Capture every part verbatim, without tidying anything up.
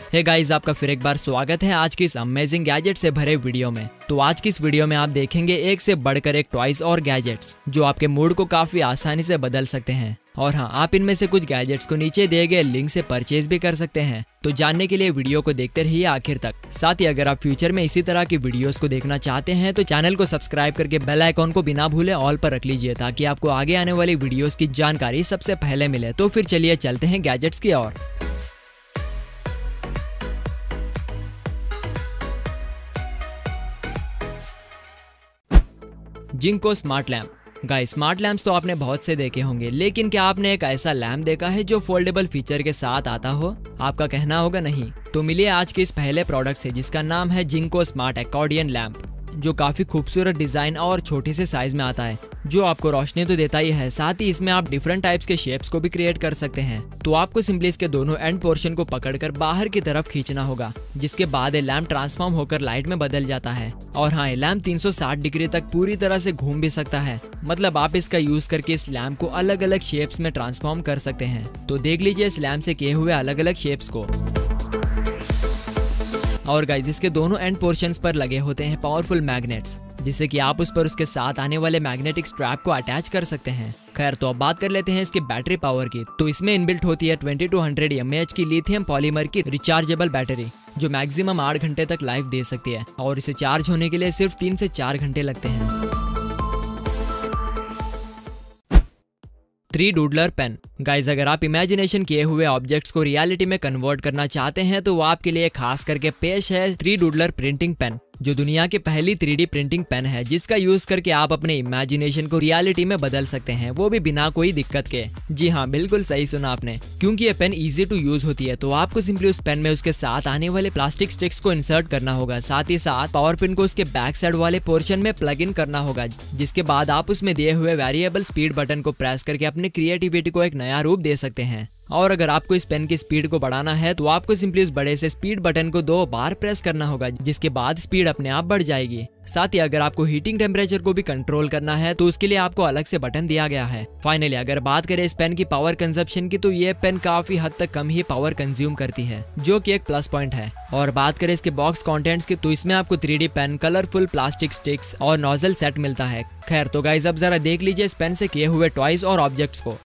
Hey guys, आपका फिर एक बार स्वागत है आज की इस अमेजिंग गैजेट से भरे वीडियो में। तो आज की इस वीडियो में आप देखेंगे एक से बढ़कर एक टॉयज और गैजेट्स जो आपके मूड को काफी आसानी से बदल सकते हैं। और हाँ, आप इनमें से कुछ गैजेट्स को नीचे दिए गए लिंक से परचेज भी कर सकते हैं। तो जानने के लिए वीडियो को देखते रहिए आखिर तक। साथ ही अगर आप फ्यूचर में इसी तरह की वीडियोस को देखना चाहते हैं तो चैनल को सब्सक्राइब करके बेल आइकॉन को बिना भूले ऑल पर रख लीजिए ताकि आपको आगे आने वाली वीडियोस की जानकारी सबसे पहले मिले। तो फिर चलिए चलते हैं गैजेट्स की ओर। जिंको smart lamp. Guys, smart lamps तो आपने बहुत से देखे होंगे, लेकिन क्या आपने एक ऐसा लैम्प देखा है जो फोल्डेबल फीचर के साथ आता हो? आपका कहना होगा नहीं। तो मिलिए आज के इस पहले प्रोडक्ट से जिसका नाम है जिंको स्मार्ट एक्कॉर्डियन लैम्प, जो काफी खूबसूरत डिजाइन और छोटे से साइज में आता है, जो आपको रोशनी तो देता ही है, साथ ही इसमें आप डिफरेंट टाइप्स के शेप्स को भी क्रिएट कर सकते हैं। तो आपको सिंपली इसके दोनों एंड पोर्शन को पकड़कर बाहर की तरफ खींचना होगा, जिसके बाद ये लैम्प ट्रांसफॉर्म होकर लाइट में बदल जाता है। और हाँ, ये लैम्प तीन सौ साठ डिग्री तक पूरी तरह से घूम भी सकता है। मतलब आप इसका यूज करके इस लैम्प को अलग अलग शेप्स में ट्रांसफॉर्म कर सकते हैं। तो देख लीजिए इस लैम्प से किए हुए अलग अलग शेप्स को। और गाइस, इसके दोनों एंड पोर्शंस पर लगे होते हैं पावरफुल मैग्नेट्स, जिससे कि आप उस पर उसके साथ आने वाले मैग्नेटिक स्ट्रैप को अटैच कर सकते हैं। खैर, तो अब बात कर लेते हैं इसकी बैटरी पावर की। तो इसमें इनबिल्ट होती है बाईस सौ एम ए एच की लिथियम पॉलीमर की रिचार्जेबल बैटरी, जो मैक्सिमम आठ घंटे तक लाइफ दे सकती है। और इसे चार्ज होने के लिए सिर्फ तीन से चार घंटे लगते हैं। Three doodler pen. गाइस, अगर आप इमेजिनेशन किए हुए ऑब्जेक्ट्स को रियलिटी में कन्वर्ट करना चाहते हैं तो वो आपके लिए खास करके पेश है थ्री डूडलर प्रिंटिंग पेन, जो दुनिया की पहली थ्री डी प्रिंटिंग पेन है, जिसका यूज करके आप अपने इमेजिनेशन को रियलिटी में बदल सकते हैं, वो भी बिना कोई दिक्कत के। जी हाँ, बिल्कुल सही सुना आपने, क्योंकि ये पेन इजी टू यूज होती है। तो आपको सिंपली उस पेन में उसके साथ आने वाले प्लास्टिक स्टिक्स को इंसर्ट करना होगा, साथ ही साथ पावर पिन को उसके बैक साइड वाले पोर्शन में प्लग इन करना होगा, जिसके बाद आप उसमें दिए हुए वेरिएबल स्पीड बटन को प्रेस करके अपनी क्रिएटिविटी को एक नया रूप दे सकते हैं। और अगर आपको इस पेन की स्पीड को बढ़ाना है तो आपको सिंपली उस बड़े से स्पीड बटन को दो बार प्रेस करना होगा, जिसके बाद स्पीड अपने आप बढ़ जाएगी। साथ ही अगर आपको हीटिंग टेम्परेचर को भी कंट्रोल करना है तो उसके लिए आपको अलग से बटन दिया गया है। फाइनली अगर बात करें इस पेन की पावर कंजप्शन की, तो ये पेन काफी हद तक कम ही पावर कंज्यूम करती है, जो कि एक प्लस पॉइंट है। और बात करें इसके बॉक्स कंटेंट्स की, तो इसमें आपको three D pen, colourful plastic sticks और नोजल सेट मिलता है। खैर, तो गाइस अब जरा देख लीजिए इस पेन से किए हुए टॉयज और ऑब्जेक्ट्स को।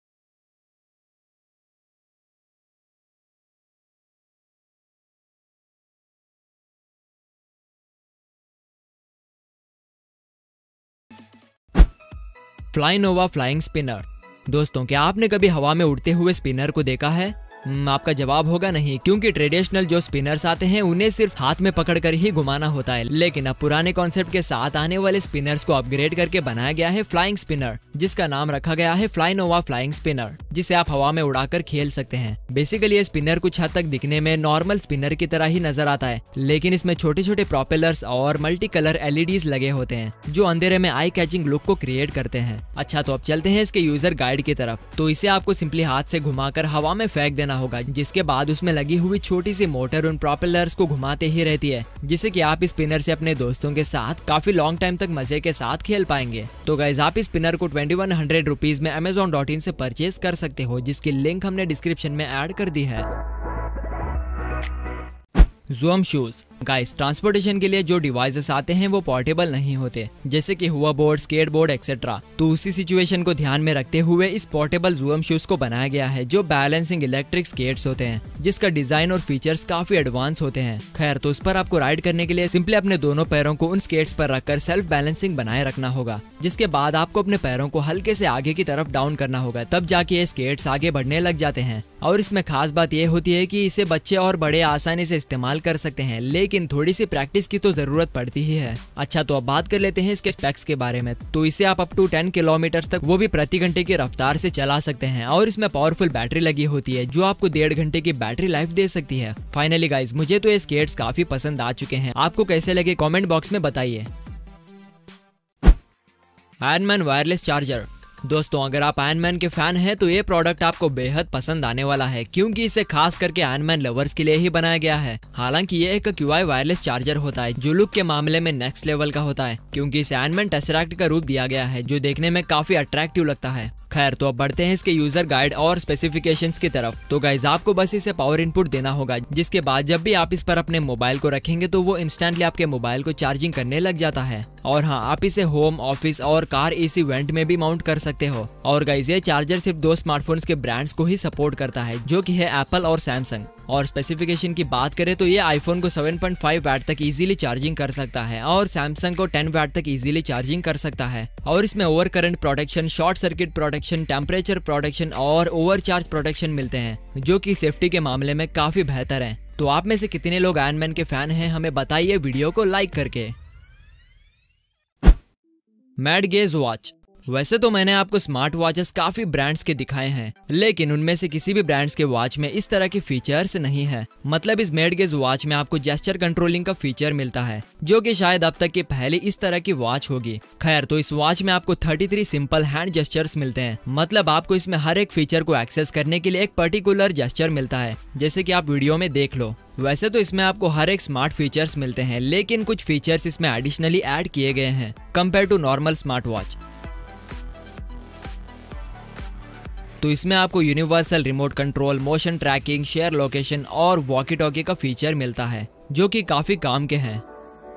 Flynova flying spinner. दोस्तों, क्या आपने कभी हवा में उड़ते हुए स्पिनर को देखा है? आपका जवाब होगा नहीं, क्योंकि ट्रेडिशनल जो स्पिनर्स आते हैं उन्हें सिर्फ हाथ में पकड़कर ही घुमाना होता है। लेकिन अब पुराने कॉन्सेप्ट के साथ आने वाले स्पिनर्स को अपग्रेड करके बनाया गया है फ्लाइंग स्पिनर, जिसका नाम रखा गया है फ्लाइनोवा फ्लाइंग स्पिनर, जिसे आप हवा में उड़ाकर खेल सकते हैं। बेसिकली ये स्पिनर कुछ हद तक दिखने में नॉर्मल स्पिनर की तरह ही नजर आता है, लेकिन इसमें छोटे छोटे प्रोपेलर्स और multi colour L E Ds लगे होते हैं, जो अंधेरे में आई कैचिंग लुक को क्रिएट करते हैं। अच्छा, तो अब चलते हैं इसके यूजर गाइड की तरफ। तो इसे आपको सिंपली हाथ से घुमाकर हवा में फेंक देना होगा, जिसके बाद उसमें लगी हुई छोटी सी मोटर उन प्रोपेलर्स को घुमाते ही रहती है, जिससे कि आप इस स्पिनर से अपने दोस्तों के साथ काफी लॉन्ग टाइम तक मजे के साथ खेल पाएंगे। तो गाइस, आप इस स्पिनर को ट्वेंटी वन हंड्रेड रुपीज में अमेजॉन डॉट इन से परचेज कर सकते हो, जिसकी लिंक हमने डिस्क्रिप्शन में ऐड कर दी है। Zoom shoes. गाइस, ट्रांसपोर्टेशन के लिए जो डिवाइसेस आते हैं वो पोर्टेबल नहीं होते, जैसे कि हुआ बोर्ड, स्केट बोर्ड एक्सेट्रा। तो उसी सिचुएशन को ध्यान में रखते हुए इस पोर्टेबल ज़ूम शूज को बनाया गया है, जो बैलेंसिंग इलेक्ट्रिक स्केट्स होते हैं, जिसका डिजाइन और फीचर्स काफी एडवांस होते हैं। खैर, तो उस पर आपको राइड करने के लिए सिंपली अपने दोनों पैरों को उन स्केट्स पर रखकर सेल्फ बैलेंसिंग बनाए रखना होगा, जिसके बाद आपको अपने पैरों को हल्के से आगे की तरफ डाउन करना होगा, तब जाके ये स्केट्स आगे बढ़ने लग जाते हैं। और इसमें खास बात यह होती है कि इसे बच्चे और बड़े आसानी से इस्तेमाल कर सकते हैं, लेकिन थोड़ी सी प्रैक्टिस की तो जरूरत पड़ती ही है। अच्छा, तो अब बात कर लेते हैं इसके स्पेक्स के बारे में। तो इसे आप अप टू टेन किलोमीटर तक, वो भी प्रति घंटे की रफ्तार से चला सकते हैं। और इसमें पावरफुल बैटरी लगी होती है, जो आपको डेढ़ घंटे की बैटरी लाइफ दे सकती है। फाइनली गाइस, मुझे तो ये स्केट्स काफी पसंद आ चुके हैं। आपको कैसे लगे कमेंट बॉक्स में बताइए। Iron Man wireless charger. दोस्तों, अगर आप आयरन मैन के फैन हैं तो ये प्रोडक्ट आपको बेहद पसंद आने वाला है, क्योंकि इसे खास करके आयरन मैन लवर्स के लिए ही बनाया गया है। हालांकि ये एक क्यूआई वायरलेस चार्जर होता है, जो लुक के मामले में नेक्स्ट लेवल का होता है, क्योंकि इसे आयरन मैन टेसरैक्ट का रूप दिया गया है, जो देखने में काफी अट्रैक्टिव लगता है। खैर तो अब बढ़ते हैं इसके यूजर गाइड और स्पेसिफिकेशंस की तरफ। तो गाइज आपको बस इसे पावर इनपुट देना होगा, जिसके बाद जब भी आप इस पर अपने मोबाइल को रखेंगे तो वो इंस्टेंटली आपके मोबाइल को चार्जिंग करने लग जाता है। और हाँ, आप इसे होम, ऑफिस और कार एसी वेंट में भी माउंट कर सकते हो। और गाइज ये चार्जर सिर्फ दो स्मार्टफोन्स के ब्रांड्स को ही सपोर्ट करता है, जो कि है एप्पल और सैमसंग। और स्पेसिफिकेशन की बात करें तो ये आईफोन को सेवन पॉइंट फाइव वैट तक इजीली चार्जिंग कर सकता है और सैमसंग को टेन वैट तक इजीली चार्जिंग कर सकता है। और इसमें over current protection, short circuit protection, temperature protection और ओवरचार्ज प्रोटेक्शन मिलते हैं, जो कि सेफ्टी के मामले में काफी बेहतर है। तो आप में से कितने लोग आयरन मैन के फैन हैं, हमें बताइए वीडियो को लाइक करके। Mad Gaze watch. वैसे तो मैंने आपको स्मार्ट वॉचेस काफी ब्रांड्स के दिखाए हैं, लेकिन उनमें से किसी भी ब्रांड्स के वॉच में इस तरह के फीचर्स नहीं है। मतलब इस मैड गेज वॉच में आपको जेस्चर कंट्रोलिंग का फीचर मिलता है, जो कि शायद अब तक की पहली इस तरह की वॉच होगी। खैर तो इस वॉच में आपको तैंतीस सिंपल हैंड जेस्चर्स मिलते हैं। मतलब आपको इसमें हर एक फीचर को एक्सेस करने के लिए एक पर्टिकुलर जेस्चर मिलता है, जैसे कि आप वीडियो में देख लो। वैसे तो इसमें आपको हर एक स्मार्ट फीचर्स मिलते हैं, लेकिन कुछ फीचर्स इसमें एडिशनली ऐड किए गए हैं compare to normal smart watch. तो इसमें आपको universal remote control, motion tracking, share location और वॉकी टॉकी का फीचर मिलता है, जो कि काफी काम के हैं।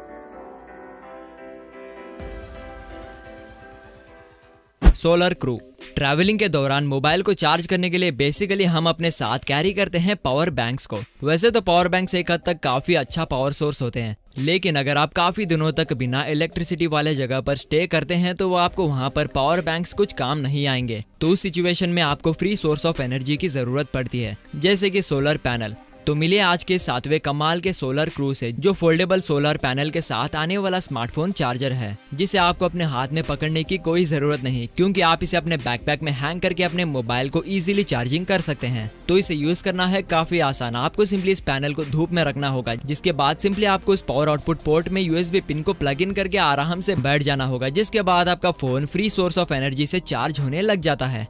Solar crew. ट्रैवलिंग के दौरान मोबाइल को चार्ज करने के लिए बेसिकली हम अपने साथ कैरी करते हैं पावर बैंक्स को। वैसे तो पावर बैंक्स एक हद तक काफी अच्छा पावर सोर्स होते हैं, लेकिन अगर आप काफी दिनों तक बिना इलेक्ट्रिसिटी वाले जगह पर स्टे करते हैं तो वो आपको वहां पर पावर बैंक्स कुछ काम नहीं आएंगे। तो उस सिचुएशन में आपको फ्री सोर्स ऑफ एनर्जी की जरूरत पड़ती है, जैसे कि सोलर पैनल। तो मिलिए आज के सातवें कमाल के सोलर क्रू से, जो फोल्डेबल सोलर पैनल के साथ आने वाला स्मार्टफोन चार्जर है, जिसे आपको अपने हाथ में पकड़ने की कोई जरूरत नहीं, क्योंकि आप इसे अपने बैकपैक में हैंग करके अपने मोबाइल को इजीली चार्जिंग कर सकते हैं। तो इसे यूज करना है काफी आसान। आपको सिंपली इस पैनल को धूप में रखना होगा, जिसके बाद सिंपली आपको इस पावर आउटपुट पोर्ट में यूएसबी पिन को प्लग इन करके आराम से बैठ जाना होगा, जिसके बाद आपका phone free source of energy से चार्ज होने लग जाता है।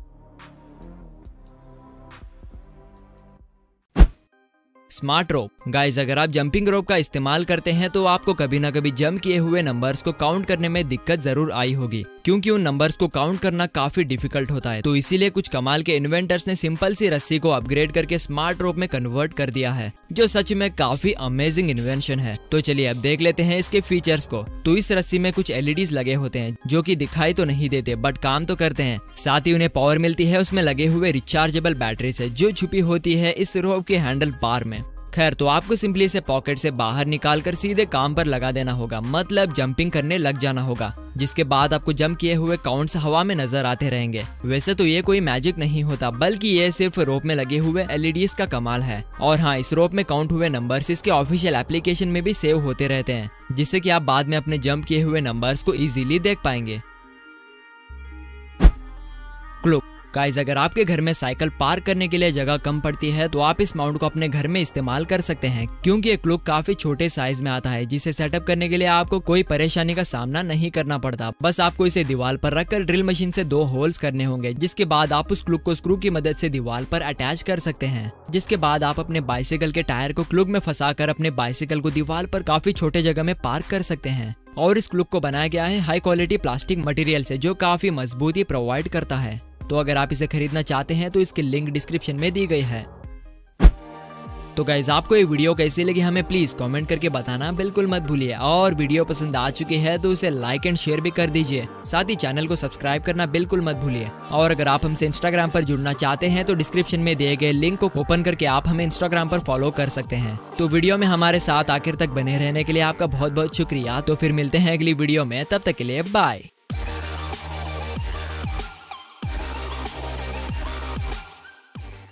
स्मार्ट रोप। गाइज अगर आप जंपिंग रोप का इस्तेमाल करते हैं तो आपको कभी ना कभी जंप किए हुए नंबर्स को काउंट करने में दिक्कत जरूर आई होगी, क्योंकि उन नंबर्स को काउंट करना काफी डिफिकल्ट होता है। तो इसीलिए कुछ कमाल के इन्वेंटर्स ने सिंपल सी रस्सी को अपग्रेड करके स्मार्ट रोप में कन्वर्ट कर दिया है, जो सच में काफी अमेजिंग इन्वेंशन है। तो चलिए अब देख लेते हैं इसके फीचर्स को। तो इस रस्सी में कुछ एलईडीज लगे होते हैं, जो कि दिखाई तो नहीं देते बट काम तो करते हैं। साथ ही उन्हें पावर मिलती है उसमें लगे हुए रिचार्जेबल बैटरी से, जो छुपी होती है इस रोप के हैंडल बार में। खैर तो आपको सिंपली इसे पॉकेट से बाहर निकाल कर सीधे काम पर लगा देना होगा, मतलब जंपिंग करने लग जाना होगा, जिसके बाद आपको जंप किए हुए काउंट्स हवा में नजर आते रहेंगे। वैसे तो ये कोई मैजिक नहीं होता, बल्कि ये सिर्फ रोप में लगे हुए एलईडीज का कमाल है। और हाँ, इस रोप में काउंट हुए नंबर्स इसके ऑफिशियल एप्लीकेशन में भी सेव होते रहते हैं, जिससे कि आप बाद में अपने जंप किए हुए नंबर्स को इजीली देख पाएंगे। क्लॉक। गाइस अगर आपके घर में साइकिल पार्क करने के लिए जगह कम पड़ती है तो आप इस माउंट को अपने घर में इस्तेमाल कर सकते हैं, क्योंकि ये क्लॉक काफी छोटे साइज में आता है, जिसे सेटअप करने के लिए आपको कोई परेशानी का सामना नहीं करना पड़ता। बस आपको इसे दीवार पर रखकर ड्रिल मशीन से दो होल्स करने होंगे, जिसके बाद आप उस क्लॉक को स्क्रू की मदद से दीवार पर अटैच कर सकते हैं। जिसके बाद आप अपने बाइसिकल के टायर को क्लॉक में फंसाकर अपने बाइसिकल को दीवार पर काफी छोटे जगह में पार्क कर सकते हैं। और इस क्लॉक को बनाया गया है हाई क्वालिटी प्लास्टिक मटेरियल से, जो काफी मजबूती प्रोवाइड करता है। तो अगर आप इसे खरीदना चाहते हैं तो इसकी लिंक डिस्क्रिप्शन में दी गई है। तो गाइज आपको ये वीडियो कैसी लगी हमें प्लीज कमेंट करके बताना बिल्कुल मत भूलिए, और वीडियो पसंद आ चुकी है तो उसे लाइक एंड शेयर भी कर दीजिए। साथ ही चैनल को सब्सक्राइब करना बिल्कुल मत भूलिए। और अगर आप हमसे इंस्टाग्राम पर जुड़ना चाहते हैं तो डिस्क्रिप्शन में दिए गए लिंक को ओपन करके आप हमें इंस्टाग्राम पर फॉलो कर सकते हैं। तो वीडियो में हमारे साथ आखिर तक बने रहने के लिए आपका बहुत बहुत शुक्रिया। तो फिर मिलते हैं अगली वीडियो में, तब तक के लिए बाय।